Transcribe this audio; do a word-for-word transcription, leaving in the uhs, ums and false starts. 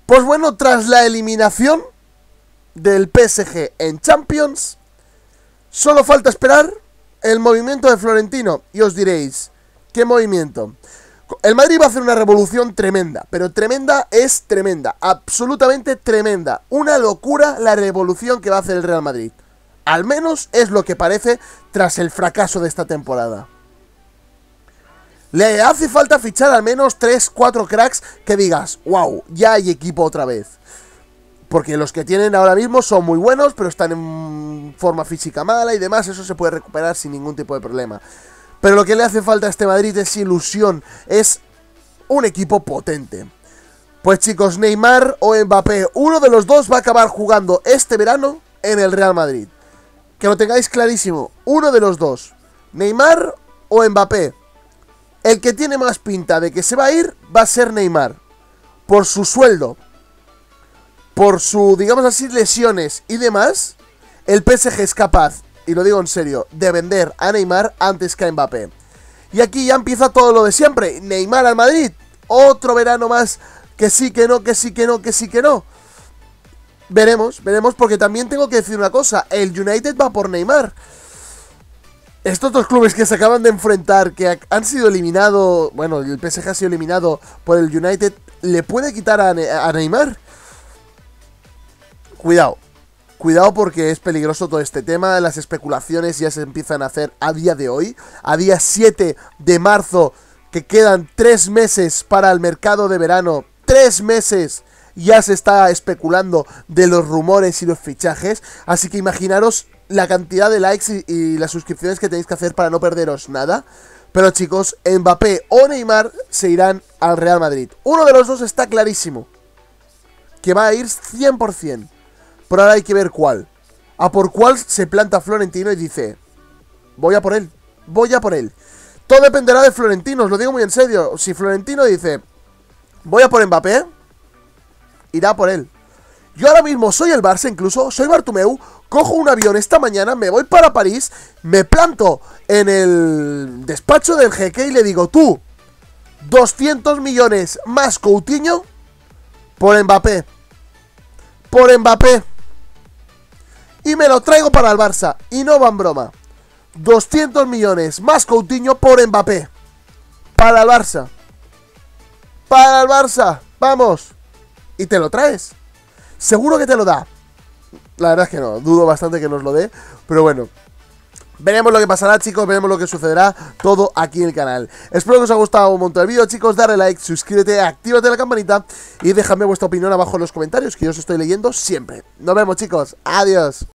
Pues bueno, tras la eliminación del P S G en Champions, solo falta esperar el movimiento de Florentino. Y os diréis, ¿qué movimiento? El Madrid va a hacer una revolución tremenda, pero tremenda es tremenda, absolutamente tremenda. Una locura la revolución que va a hacer el Real Madrid. Al menos es lo que parece tras el fracaso de esta temporada. Le hace falta fichar al menos tres cuatro cracks que digas, wow, ya hay equipo otra vez. Porque los que tienen ahora mismo son muy buenos, pero están en forma física mala y demás, eso se puede recuperar sin ningún tipo de problema. Pero lo que le hace falta a este Madrid es ilusión, es un equipo potente. Pues chicos, Neymar o Mbappé, uno de los dos va a acabar jugando este verano en el Real Madrid. Que lo tengáis clarísimo, uno de los dos, Neymar o Mbappé. El que tiene más pinta de que se va a ir va a ser Neymar. Por su sueldo, por su, digamos así, lesiones y demás, el P S G es capaz, y lo digo en serio, de vender a Neymar antes que a Mbappé. Y aquí ya empieza todo lo de siempre. Neymar al Madrid, otro verano más, que sí, que no, que sí, que no, que sí, que no. Veremos, veremos, porque también tengo que decir una cosa, el United va por Neymar. Estos dos clubes que se acaban de enfrentar, que han sido eliminados, bueno, el P S G ha sido eliminado por el United, ¿le puede quitar a, ne a Neymar? Cuidado. Cuidado porque es peligroso todo este tema, las especulaciones ya se empiezan a hacer a día de hoy, a día siete de marzo, que quedan tres meses para el mercado de verano, tres meses, ya se está especulando de los rumores y los fichajes, así que imaginaros la cantidad de likes y, y las suscripciones que tenéis que hacer para no perderos nada. Pero chicos, Mbappé o Neymar se irán al Real Madrid, uno de los dos está clarísimo, que va a ir cien por cien. Pero ahora hay que ver cuál. A por cuál se planta Florentino y dice, voy a por él, voy a por él. Todo dependerá de Florentino, os lo digo muy en serio. Si Florentino dice, voy a por Mbappé, irá por él. Yo ahora mismo soy el Barça, incluso, soy Bartomeu, cojo un avión esta mañana, me voy para París, me planto en el despacho del jeque y le digo, tú, doscientos millones más Coutinho por Mbappé. Por Mbappé. Y me lo traigo para el Barça. Y no va en broma. doscientos millones más Coutinho por Mbappé. Para el Barça. Para el Barça. Vamos. Y te lo traes. Seguro que te lo da. La verdad es que no. Dudo bastante que nos lo dé. Pero bueno. Veremos lo que pasará, chicos, veremos lo que sucederá, todo aquí en el canal. Espero que os haya gustado un montón el vídeo, chicos, dale like, suscríbete, actívate la campanita y déjame vuestra opinión abajo en los comentarios, que yo os estoy leyendo siempre. Nos vemos, chicos, adiós.